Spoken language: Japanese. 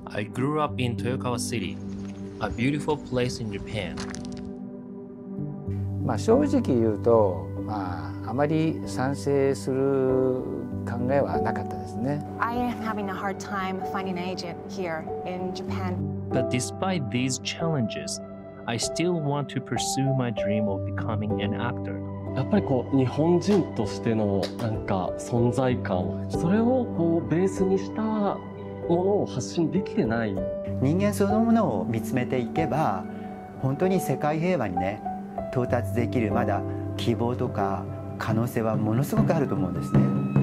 I grew up in Toyokawa City, a beautiful place in Japan. 正直言うと、あまり賛成する考えはなかったですね。 I am having a hard time finding an agent here in Japan. But despite these challenges, I still want to pursue my dream of becoming an actor. やっぱり日本人としての存在感、それをベースにしたものを発信できてない。 人間そのものを見つめていけば、本当に世界平和にね、到達できるまだ希望とか可能性はものすごくあると思うんですね。